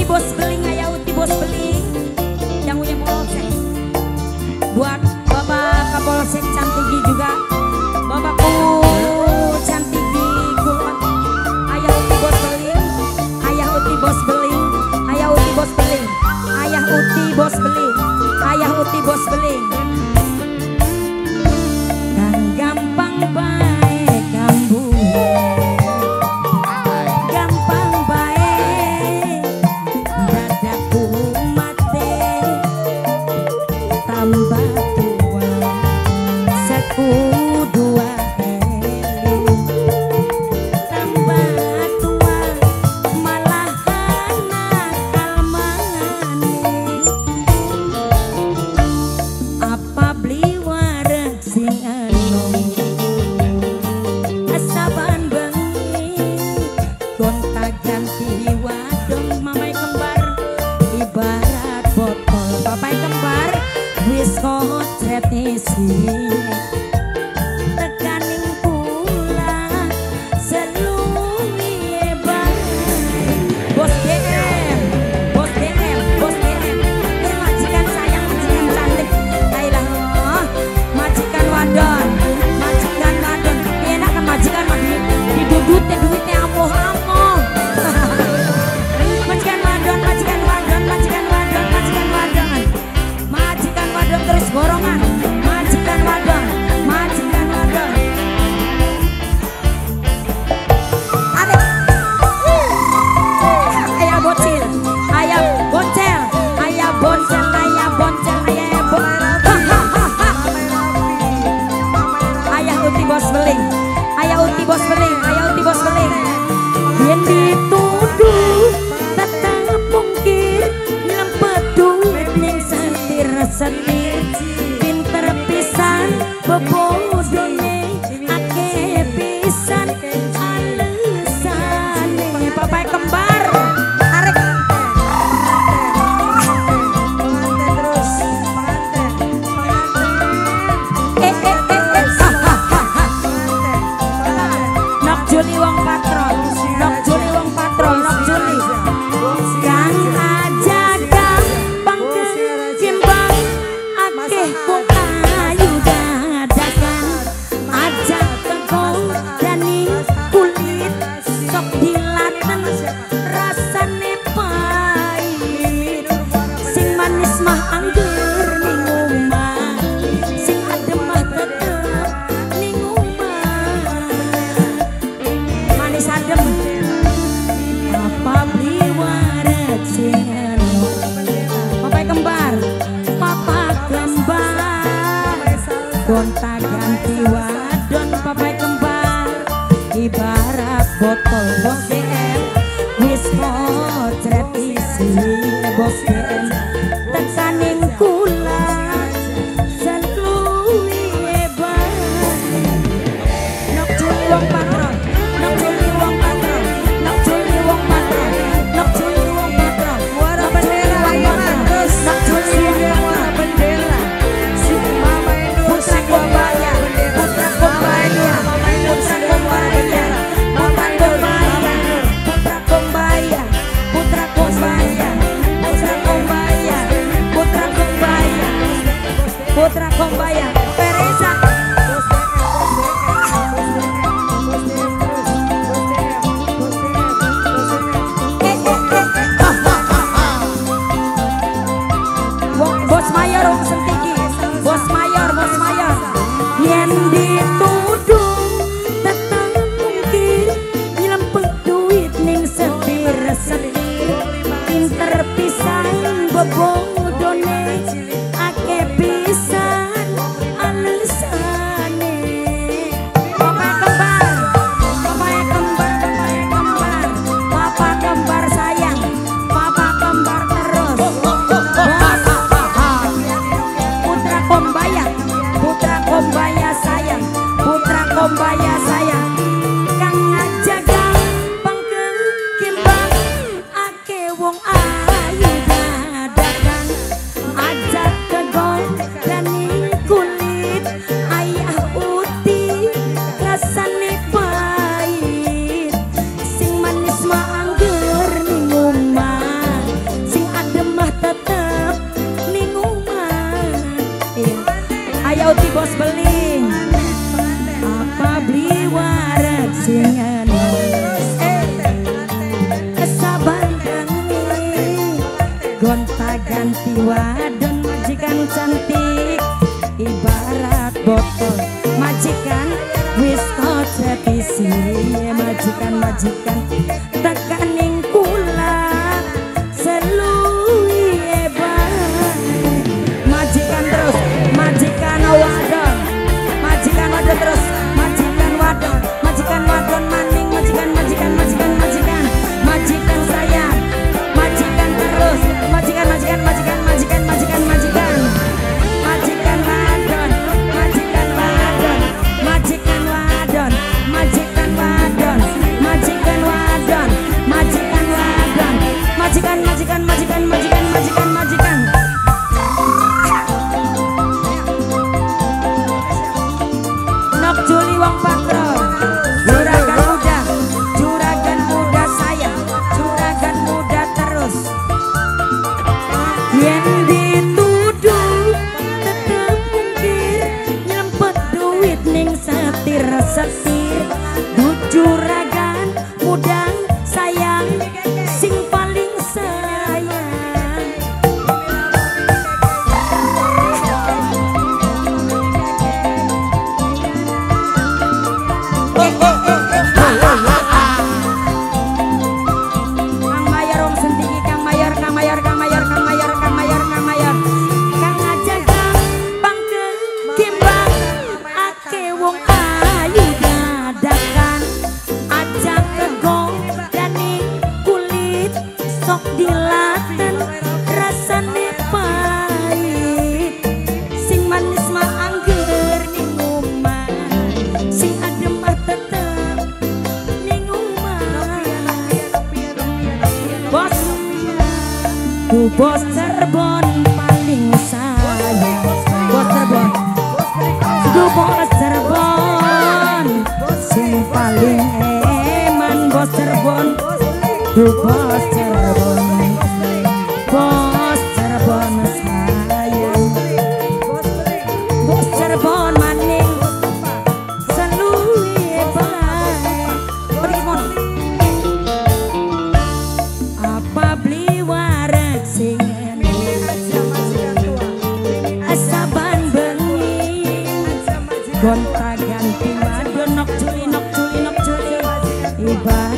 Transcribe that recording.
bos beling, ayah uti bos beling. Yang punya polsek. Buat Bapak Kapolsek Cantigi juga. Bapakku Cantigi Kulon. Ayah uti bos beling, ayah uti bos beling, ayah uti bos beling, ayah uti bos beling, ayah uti bos beling. Dan gampang baik kambu. Tekaning pula selumi ebang. Bos DM, bos DM, bos DM. Majikan sayang, majikan cantik. Ayolah, majikan wadon, majikan wadon. Enak kan majikan mandi didudutin duitnya amoh-amoh. Majikan wadon, majikan wadon, majikan wadon, majikan wadon. Majikan wadon terus borongan. Majikan wadon, majikan wadon. Adik, ayah bocil, ayah boncel, ayah boncel, ayah boncel, ayah boncel. Ayah uti bos beling, ayah uti bos beling, ayah uti bos beling. Yang dituduh tetap mungkin lempet duit ning setir-setir. Bebodone ake pisan alesane. Bapak kembar tarik terus nok juli wong patron, nok juli wong patron, nok juli kang aja gampang kimbang akeh wong gonta ganti wadon papai kembar ibarat botol bos DM wis mocret isi bos DM tekaning kula seluwi ebang. Nok juli wong patron, nok juli wong patron, nok juli wong patron, nok juli wong patron. Wara bendera layangan terus nok juli wong bendera. Putra Kombaya, putra Kombaya, putra Kombaya, putra Kombaya, putra Kombaya, putra Kombaya, putra Kombaya, putra Kombaya, putra Kombaya, Teresa. Bos mayor wong Sentigi, bos mayor, bos mayor. Yen dituduh tetap mungkin nyelempet duit ning setir-setir. Pinter pisan bebodone ake pisan alesane. Bapak kembar, bapak kembar, bapak kembar, bapak kembar sayang, bapak kembar terus. Putra Kombaya, putra Kombaya sayang, putra Kombaya sayang. Kang aja gampang kekimbang ake wong ayu dadakan. Aja kegol rani kulit ayah uti rasane pahit. Sing manis mah angger ning omah, gonta ganti wadon majikan cantik ibarat botol majikan wis kocetisi majikan tekaning kula seluwe bae majikan terus majikan wadon terus majikan wadon maning majikan sayang majikan terus majikan wadon Nok Juli Wong Pakro juragan muda sayang juragan muda terus yen dituduh tetep mungkir nyempet duit ning setir juragan muda sayang sing paling sayang Kang Mayor wong sendiki Kang Mayor Kang aja gampang ke kimbang ake wong ayu dadakan aja kegong dani kulit sok dilaten rasane pahit sing manis mah angger ning omah sing adem mah tetep ning omah bos Cirebon paling sayang bos Cirebon sing paling eman bos Cirebon bos Cirebon sayang bos Cirebon maning seluwe bae apa beli warak sing asaban bengi gonta ganti wadon nok culi ibarat